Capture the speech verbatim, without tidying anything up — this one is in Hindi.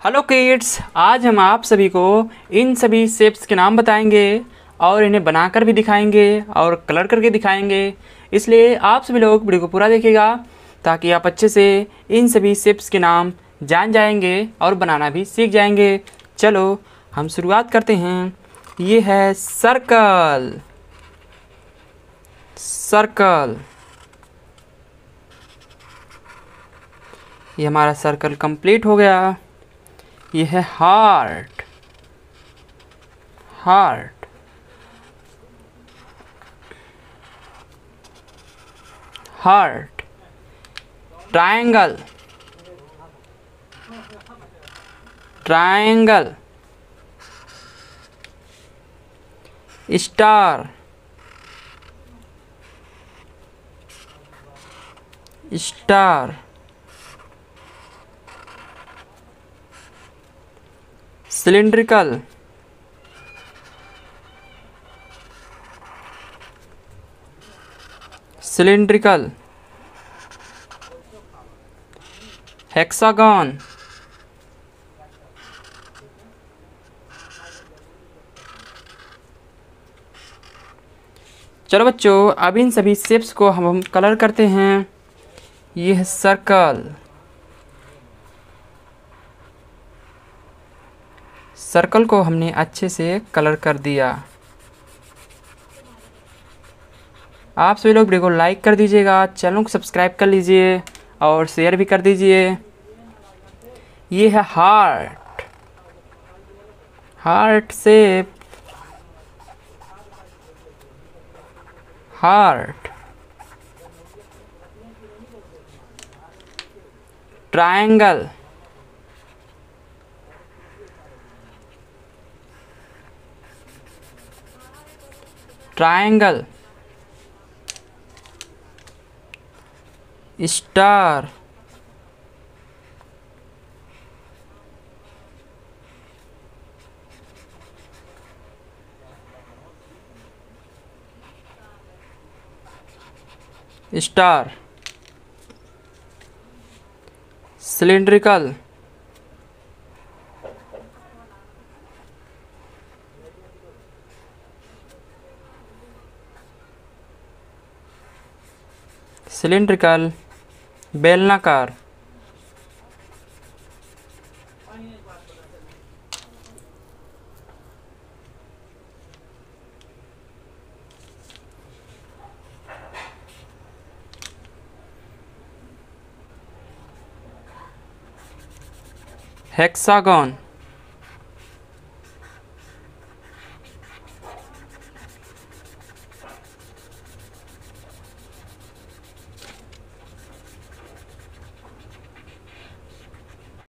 हेलो किड्स, आज हम आप सभी को इन सभी शेप्स के नाम बताएंगे और इन्हें बनाकर भी दिखाएंगे और कलर करके दिखाएंगे। इसलिए आप सभी लोग वीडियो को पूरा देखिएगा ताकि आप अच्छे से इन सभी शेप्स के नाम जान जाएंगे और बनाना भी सीख जाएंगे। चलो हम शुरुआत करते हैं। ये है सर्कल। सर्कल ये हमारा सर्कल कंप्लीट हो गया। ये है heart. Heart heart triangle. Triangle star. Star cylindrical. Cylindrical hexagon. चलो बच्चों, अब इन सभी शेप्स को हम हम कलर करते हैं। ये है सर्कल। सर्कल को हमने अच्छे से कलर कर दिया। आप सभी लोग वीडियो को लाइक कर दीजिएगा, चैनल को सब्सक्राइब कर लीजिए और शेयर भी कर दीजिए। ये है heart. Heart shape. Heart triangle. Triangle star. Star cylindrical. Cylindrical बेलनाकार। हेक्सागन।